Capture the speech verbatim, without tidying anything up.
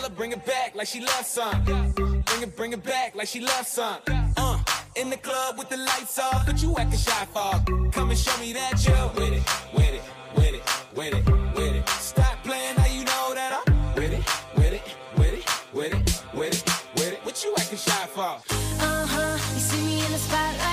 her, bring it back like she loves some. Bring it, bring it back like she loves some. Uh, in the club with the lights off, but you acting shy for. Come and show me that you're with it, with it, with it, with it, with it. Stop playing, now you know that I'm with it, with it, with it, with it, with it, with it. What you acting shy for? Uh-huh, you see me in the spotlight.